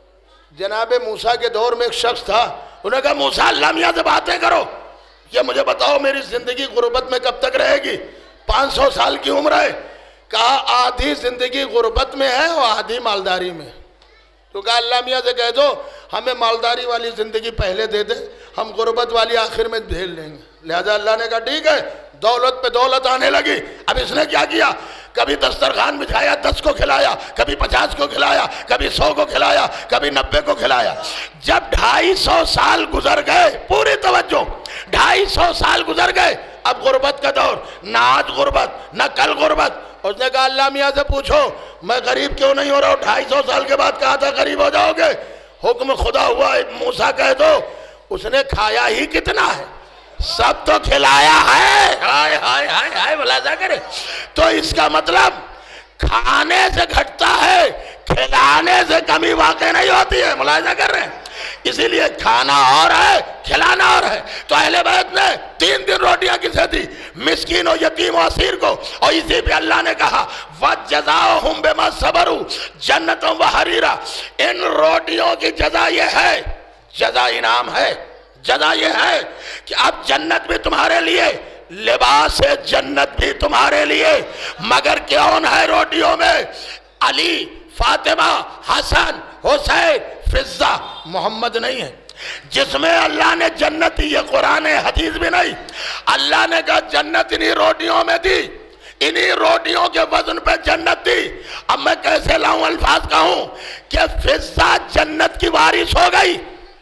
جناب موسیٰ کے دور میں ایک شخص تھا، انہوں نے کہا موسیٰ اللہ میاں سے باتیں کرو، یہ مجھے بتاؤ میری زندگی غربت میں کب تک رہے گی؟ پانچ سو سال کی عمر ہے۔ کہا آدھی زندگی غربت میں ہے اور آدھی مالداری میں۔ تو کہا اللہ میاں سے کہہ دو ہمیں مالداری والی زندگی پہلے دے دے، ہم غربت والی آخر میں بھیج لیں گے۔ لہذا اللہ نے کہا ٹھیک ہے، دولت پہ دولت آنے لگی۔ اب اس نے کیا کیا؟ کبھی دسترخوان بچھایا، دس کو کھلایا، کبھی پچاس کو کھلایا، کبھی سو کو کھلایا، کبھی نبے کو کھلایا۔ جب ڈھائی سو سال گزر گئے، پوری توجہ، ڈھائی سو سال گزر گئے، اب غربت کا دور، نہ آج غربت نہ کل غربت۔ اس نے کہا اللہ میاں سے پوچھو میں غریب کیوں نہیں ہو رہا ہوں؟ ڈھائی سو سال کے بعد کہا تھا غریب ہو جاؤ گے، حکم خدا ہوا موسیٰ کہہ دو۔ اس نے کھایا ہی کتنا ہے؟ سب تو کھلایا ہے۔ ہائے ہائے ہائے ہائے ملاحظہ کرے، تو اس کا مطلب کھانے سے گھٹتا ہے، کھلانے سے کمی واقع نہیں ہوتی ہے۔ ملاحظہ کر رہے ہیں، اسی لیے کھانا اور ہے، کھلانا اور ہے۔ تو اہل بیت نے تین دن روٹیاں کسے دی؟ مسکین و یتیم و اسیر کو۔ اور اسی پہ اللہ نے کہا وَجَزَاهُمْ بِمَا صَبَرُوا جَنَّةً وَحَرِيرًا، ان روٹیوں کی جزا یہ ہے، جزا انعام ہے، جزا یہ ہے کہ اب جنت بھی تمہارے لیے، لباس جنت بھی تمہارے لیے۔ مگر کون ہے روٹیوں میں؟ علی، فاطمہ، حسن، حسین، فضہ، محمد نہیں ہے۔ جس میں اللہ نے جنت دی، یہ قرآن حدیث بھی نہیں، اللہ نے کہا جنت انہی روٹیوں میں دی، انہی روٹیوں کے وزن پہ جنت دی۔ اب میں کیسے لاؤں الفاظ کہوں کہ فضہ جنت کی وارث ہو گئی،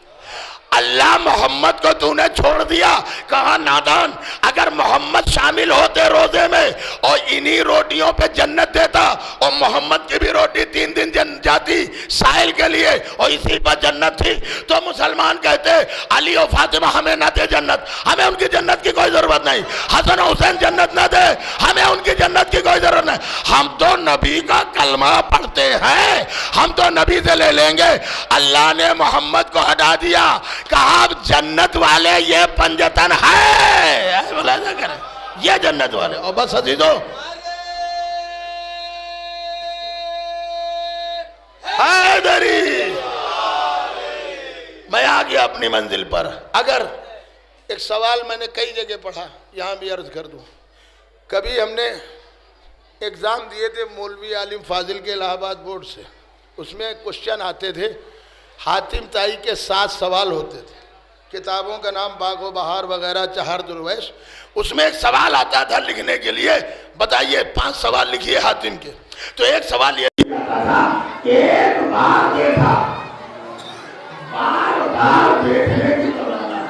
اللہ محمد کو تو نے چھوڑ دیا۔ کہا نادان، اگر محمد شامل ہوتے روزے میں اور انہی روٹیوں پہ جنت دیتا، اور محمد کی بھی روٹی تین دن جن جاتی سائل کے لیے اور اسی پر جنت تھی، تو مسلمان کہتے علی و فاطمہ ہمیں نہ دے جنت، ہمیں ان کی جنت کی کوئی ضرورت نہیں، حسن و حسین جنت نہ دے، ہمیں ان کی جنت کی کوئی ضرورت نہیں، ہم تو نبی کا کلمہ پڑھتے ہیں، ہم تو نبی سے لے لیں گے۔ اللہ نے محمد کو ہٹا دیا، کہا اب جنت والے یہ پنجتن ہے، ملاحظہ کریں، یہ جنت والے۔ اور بس عزیزو، حیدری، میں آ گیا اپنی منزل پر۔ اگر ایک سوال میں نے کئی جگہ پڑھا، یہاں بھی عرض کر دوں، کبھی ہم نے ایگزام دیے تھے مولوی عالم فاضل کے الہ آباد بورڈ سے، اس میں کوشچن آتے تھے، حاتم طائی کے سات سوال ہوتے تھے، کتابوں کا نام باغ و بہار وغیرہ، چہار درویش، اس میں ایک سوال آتا تھا لکھنے کے لیے، بتائیے پانچ سوال لکھیے حاتم کے۔ تو ایک سوال یہ تھا کہ ایک بار دیکھا، بار بار دیکھنے کی تمنا،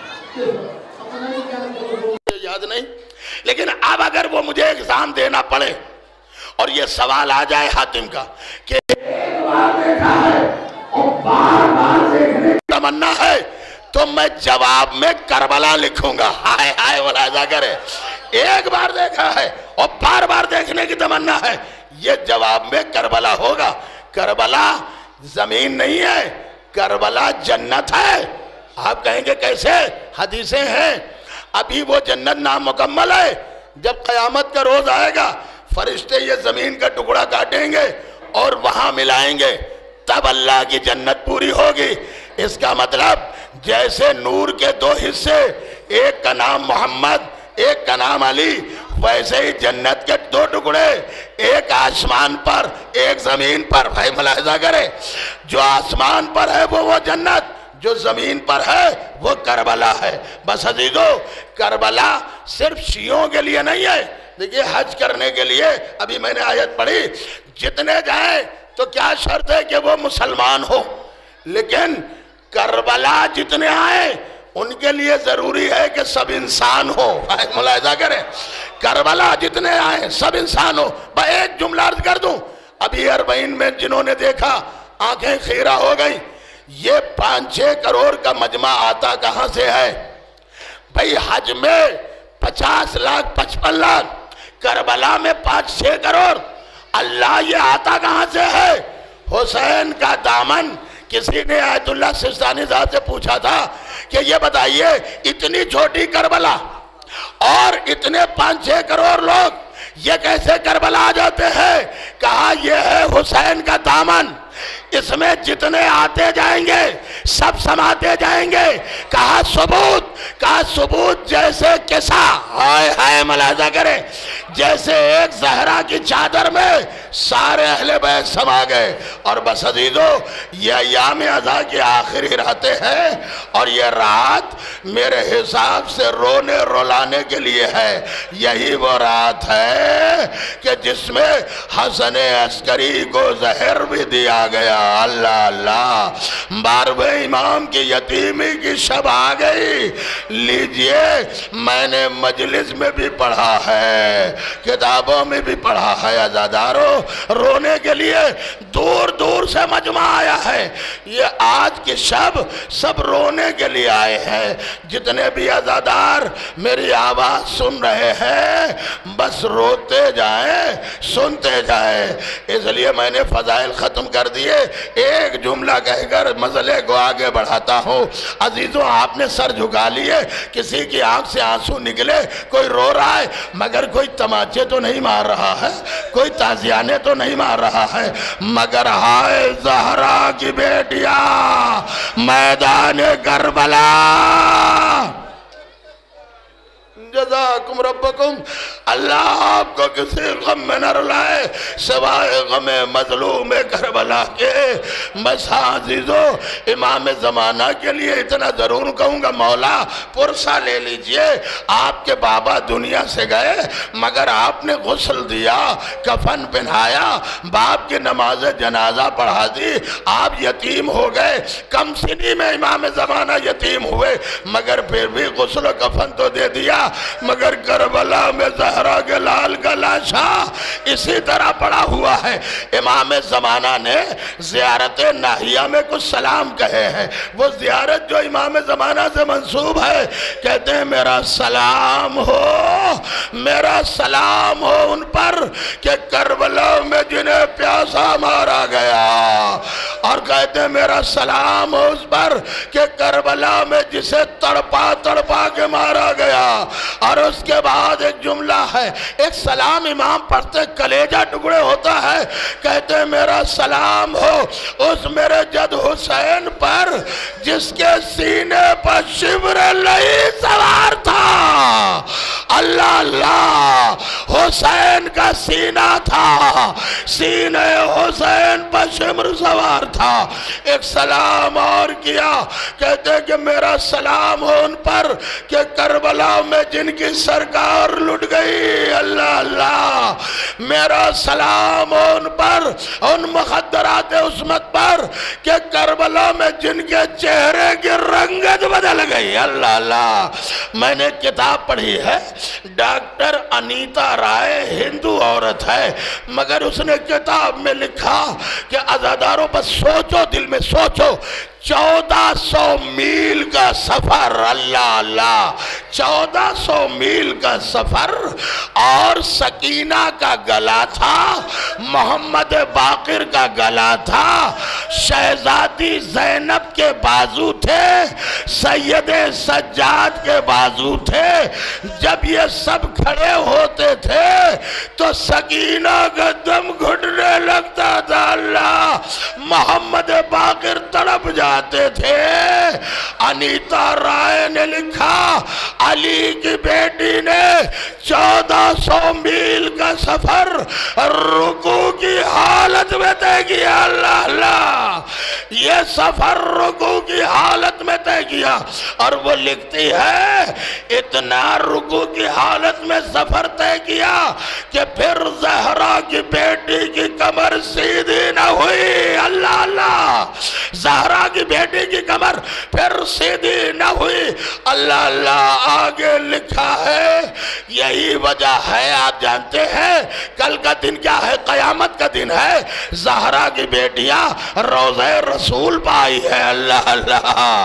یاد نہیں، لیکن اب اگر وہ مجھے ایگزام دینا پڑے اور یہ سوال آ جائے حاتم کا کہ ایک بار دیکھا ہے اور بار بار دیکھنے کی تمنا ہے، تو میں جواب میں کربلا لکھوں گا۔ ہائے ہائے ملاحظہ کرے، ایک بار دیکھا ہے اور بار بار دیکھنے کی تمنا ہے، یہ جواب میں کربلا ہوگا۔ کربلا زمین نہیں ہے، کربلا جنت ہے۔ آپ کہیں گے کیسے؟ حدیثیں ہیں، ابھی وہ جنت نامکمل ہے، جب قیامت کا روز آئے گا فرشتے یہ زمین کا ٹکڑا کاٹیں گے اور وہاں ملائیں گے، تب اللہ کی جنت پوری ہوگی۔ اس کا مطلب جیسے نور کے دو حصے، ایک کا نام محمد ایک کا نام علی، ویسے ہی جنت کے دو ٹکڑے، ایک آسمان پر ایک زمین پر۔ بھائی ملاحظہ کرے، جو آسمان پر ہے وہ وہ جنت، جو زمین پر ہے وہ کربلا ہے۔ بس عزیزو، کربلا صرف شیعوں کے لیے نہیں ہے۔ دیکھیے حج کرنے کے لیے ابھی میں نے آیت پڑھی، جتنے جائیں تو کیا شرط ہے کہ وہ مسلمان ہو، لیکن کربلا جتنے آئیں ان کے لیے ضروری ہے کہ سب انسان ہو۔ ملاحظہ کریں، کربلا جتنے آئیں سب انسان ہو۔ میں ایک جملہ عرض کر دوں، ابھی اربعین میں جنہوں نے دیکھا آنکھیں خیرہ ہو گئی، یہ پانچ چھ کروڑ کا مجمع آتا کہاں سے ہے؟ بھئی حج میں پچاس لاکھ پچپن لاکھ، کربلا میں پانچ چھ کروڑ، اللہ یہ آتا کہاں سے ہے؟ حسین کا دامن۔ کسی نے آیت اللہ سستانی صاحب سے پوچھا تھا کہ یہ بتائیے اتنی چھوٹی کربلا اور اتنے پانچ چھ کروڑ لوگ یہ کیسے کربلا آ جاتے ہیں؟ کہا یہ ہے حسین کا دامن، اس میں جتنے آتے جائیں گے سب سماتے جائیں گے۔ کہا ثبوت، کہا ثبوت جیسے کسا، ہائے ہائے ملاحظہ کریں، جیسے ایک زہرا کی چادر میں سارے اہل بیت سما گئے۔ اور بس عزیزو، یہ ایام عزا کی آخری راتیں ہیں اور یہ رات میرے حساب سے رونے رولانے کے لیے ہے۔ یہی وہ رات ہے کہ جس میں حسن عسکری کو زہر بھی دیا گیا۔ اللہ اللہ، بارہویں امام کی یتیمی کی شب آ گئی۔ لیجئے، میں نے مجلس میں بھی پڑھا ہے، کتابوں میں بھی پڑھا ہے، عزادارو رونے کے لیے دور دور سے مجمع آیا ہے۔ یہ آج کی شب سب رونے کے لیے آئے ہیں۔ جتنے بھی عزادار میری آواز سن رہے ہیں بس روتے جائیں، سنتے جائیں۔ اس لیے میں نے فضائل ختم کر دیے، ایک جملہ کہہ کر مسئلے کو آگے بڑھاتا ہوں۔ عزیزوں، آپ نے سر جھکا لیے، کسی کی آنکھ سے آنسو نکلے، کوئی رو رہا ہے، مگر کوئی تماچے تو نہیں مار رہا ہے، کوئی تازیانے تو نہیں مار رہا ہے، مگر ہائے زہرا کی بیٹیا میدان کربلا، جزاکم ربکم، اللہ آپ کو کسی غم میں نہ رلائے سوائے غم مظلوم کربلا کے۔ بس عزیزو، امام زمانہ کے لیے اتنا ضرور کہوں گا، مولا پرسہ لے لیجئے، آپ کے بابا دنیا سے گئے مگر آپ نے غسل دیا، کفن پہنایا، باپ کی نماز جنازہ پڑھا دی، آپ یتیم ہو گئے، کم سنی میں امام زمانہ یتیم ہوئے مگر پھر بھی غسل و کفن تو دے دیا۔ مگر کربلا میں زہرا کے لال کا لاشا اسی طرح پڑا ہوا ہے۔ امام زمانہ نے زیارت ناہیہ میں کچھ سلام کہے ہیں، وہ زیارت جو امام زمانہ سے منسوب ہے، کہتے ہیں میرا سلام ہو، میرا سلام ہو ان پر کہ کربلا میں جنہیں پیاسا مارا گیا، اور کہتے ہیں میرا سلام ہو اس پر کہ کربلا میں جسے تڑپا تڑپا کے مارا گیا۔ اور اس کے بعد ایک جملہ ہے، ایک سلام امام پڑھتے کلیجہ ٹکڑے ہوتا ہے، کہتے ہیں میرا سلام ہو اس میرے جد حسین پر جس کے سینے پر شبر لئی سوار تھا۔ اللہ اللہ، حسین کا سینہ تھا، سینے حسین پر شبر سوار تھا۔ ایک سلام اور کیا، کہتے ہیں کہ میرا سلام ہو ان پر کہ کربلا میں جن کی سرکار لٹ گئی۔ اللہ اللہ، میرا سلام ہو ان پر، ان مخدرات عصمت پر کہ کربلا میں جن کے چہرے کی رنگت بدل گئی۔ اللہ اللہ، میں نے کتاب پڑھی ہے، ڈاکٹر انیتا رائے ہندو عورت ہے مگر اس نے کتاب میں لکھا کہ عزاداروں پر سوچو، دل میں سوچو، چودہ سو میل کا سفر، اللہ اللہ، چودہ سو میل کا سفر، اور سکینہ کا گلا تھا، محمد باقر کا گلا تھا، شہزادی زینب کے بازو تھے، سید سجاد کے بازو تھے۔ جب یہ سب کھڑے ہوتے تھے تو سکینہ کا دم گھٹنے لگتا تھا۔ اللہ محمد باقر تڑپ جاتے تھے۔ انیتا رائے نے لکھا علی کی بیٹی نے چودہ سو میل کا سفر رکوع کی حالت میں طے کیا۔ اللہ اللہ یہ سفر رکوع کی حالت میں طے کیا، اور وہ لکھتی ہے اتنا رکوع کی حالت میں سفر طے کیا کہ پھر زہرا کی بیٹی کی کمر سیدھی نہ ہوئی۔ اللہ اللہ زہرا کی بیٹی کی کمر پھر سیدھی نہ ہوئی۔ اللہ اللہ آگے لکھا ہے یہی وجہ ہے، آپ جانتے ہیں کل کا دن کیا ہے؟ قیامت کا دن ہے۔ زہرا کی بیٹیاں روضہ رسول پائی ہے۔ اللہ اللہ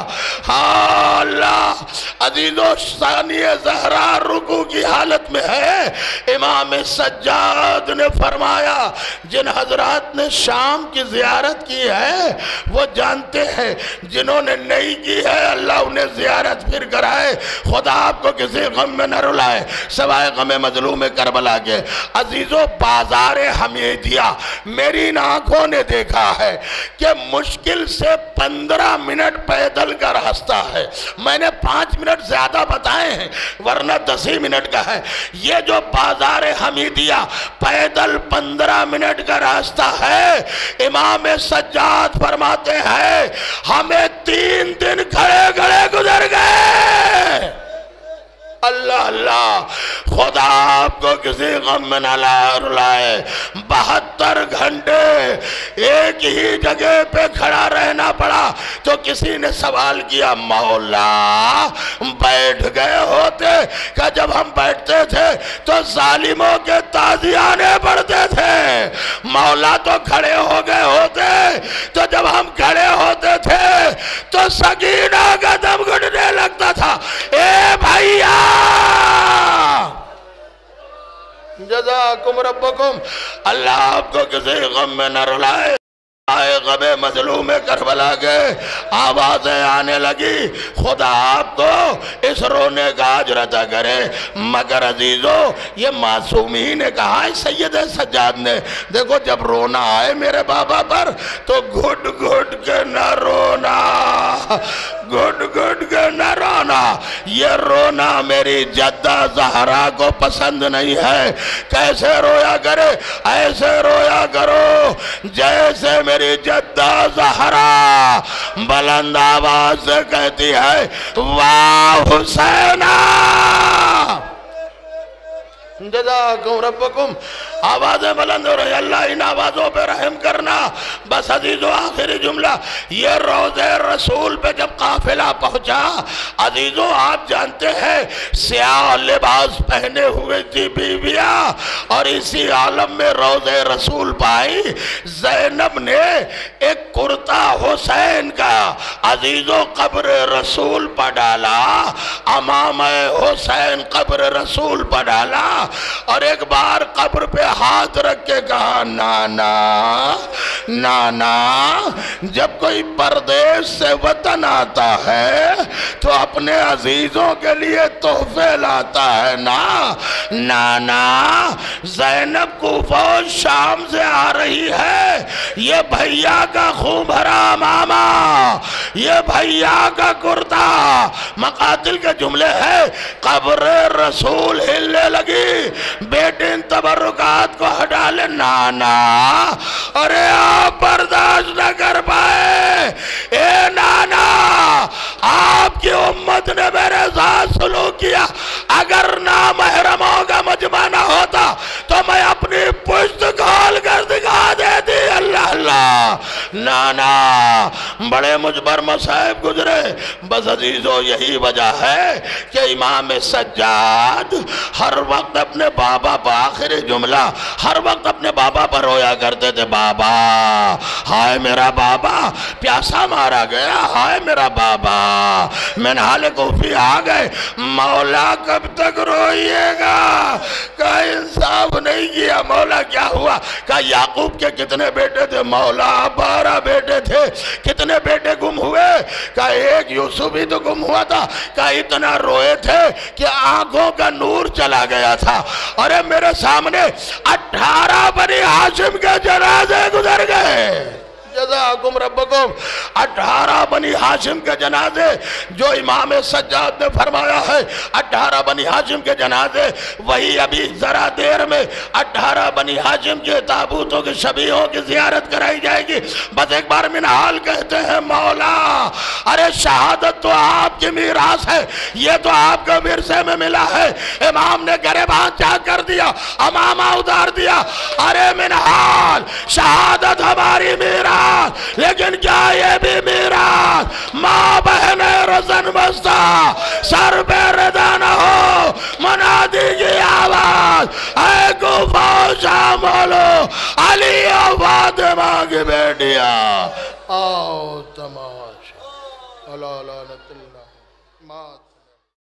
ہاں اللہ عزیزو ثانی زہرا رکوع کی حالت میں ہے۔ امام سجاد نے فرمایا جن حضرات نے شام کی زیارت کی ہے وہ جانتے ہیں، جنہوں نے نہیں کی ہے اللہ انہیں زیارت پھر کرائے۔ خدا آپ کو کسی غم میں نہ رلائے سوائے غم مظلوم کربلا کے۔ عزیزو بازار حمیدیہ میری آنکھوں نے دیکھا ہے کہ مشکل سے پندرہ منٹ پیدل کا راستہ ہے۔ میں نے پانچ منٹ زیادہ بتائے ہیں ورنہ دس ہی منٹ کا ہے۔ یہ جو بازار حمیدیہ پیدل پندرہ منٹ کا راستہ ہے، امام سجاد فرماتے ہیں ہمیں تین دن کھڑے کھڑے گزر گئے۔ اللہ اللہ خدا آپ کو کسی غم میں نہ رلائے۔ بہتر گھنٹے ایک ہی جگہ پہ کھڑا رہنا پڑا تو کسی نے سوال کیا مولا بیٹھ گئے ہوتے کہ جب ہم بیٹھتے تھے تو ظالموں کے تازیانے پڑھتے تھے، مولا تو کھڑے ہو گئے ہوتے تو جب ہم کھڑے ہوتے تھے تو سکینہ کا دم گھٹنے لگتا تھا۔ اے بھائیا جزاکم ربکم، اللہ آپ کو کسی غم میں نہ رلائے۔ آئے غم مظلوم کربلا گئے، آوازیں آنے لگی خدا آپ کو اس رونے کا اجر عطا کرے۔ مگر عزیزو یہ معصومی نے کہا ہے سید سجاد نے، دیکھو جب رونا آئے میرے بابا پر تو گھٹ گھٹ کے نہ رونا، گھٹ گھٹ کے نہ رونا۔ یہ رونا میری جدہ زہرا کو پسند نہیں ہے۔ کیسے رویا کرے؟ ایسے رویا کرو جیسے میری جدہ زہرا بلند آواز سے کہتی ہے واہ حسینہ جزاکم ربکم۔ آوازیں بلند ہو رہی، اللہ ان آوازوں پہ رحم کرنا۔ بس عزیزو آخری جملہ، یہ روضہ رسول پہ جب قافلہ پہنچا، عزیزو آپ جانتے ہیں سیاہ لباس پہنے ہوئے تھی بیویاں، اور اسی عالم میں روضہ رسول پائی۔ زینب نے ایک کرتا حسین کا عزیزو قبر رسول پہ ڈالا، امام حسین قبر رسول پہ ڈالا، اور ایک بار قبر پہ ہاتھ رکھ کے کہا نانا نانا جب کوئی پردیس سے وطن آتا ہے تو اپنے عزیزوں کے لیے تحفے لاتا ہے نا۔ نانا زینب کو فوج شام سے آ رہی ہے، یہ بھیا کا خون بھرا ماما، یہ بھیا کا کرتا۔ مقاتل کے جملے ہیں قبر رسول ہلنے لگی، بیٹے ان تبرکات کو ہٹا لے نانا، ارے آپ برداشت نہ کر پائے۔ اے نانا آپ کی امت نے میرے ساتھ سلوک کیا، اگر نامحرموں کا مجمع نہ ہوتا تو میں اپنی پشت کھول کر دکھا دیتی۔ اللہ اللہ نانا بڑے مجبر مصائب گزرے۔ بس عزیزو یہی وجہ ہے کہ امام سجاد ہر وقت اپنے بابا پر آخری جملہ ہر وقت اپنے بابا پر رویا کرتے تھے، بابا ہائے میرا بابا پیاسا مارا گیا، ہائے میرا بابا منہال کوفی آ گئے، مولا کب تک روئیے گا؟ کہا انصاف نہیں کیا، مولا کیا ہوا؟ کہا یعقوب کے کتنے بیٹے تھے؟ مولا اٹھارہ بیٹے تھے۔ کتنے بیٹے گم ہوئے؟ کہا ایک یوسف ہی تو گم ہوا تھا۔ کہا اتنا روئے تھے کہ آنکھوں کا نور چلا گیا تھا۔ اور میرے سامنے اٹھارہ بنی ہاشم کے جنازے گزر گئے۔ جزاکم ربکم۔ اٹھارہ بنی ہاشم کے جنازے جو امام سجاد نے فرمایا ہے، اٹھارہ بنی ہاشم کے جنازے، وہی ابھی ذرا دیر میں اٹھارہ بنی ہاشم کے تابوتوں کے شبیہوں کی زیارت کرائی جائے گی۔ بس ایک بار منہال کہتے ہیں مولا ارے شہادت تو آپ کی میراث ہے، یہ تو آپ کو ورثے میں ملا ہے۔ امام نے گریباں چاک کر دیا، امامہ اتار دیا۔ ارے منہال شہادت ہماری میراث، لیکن کیا یہ بھی میراث؟ ماں بہن رزن بستہ سر پہ ردا نہ ہو، منادی کی آواز اے کوفہ و شام والو، علی و فاطمہ کی بیٹیاں آؤ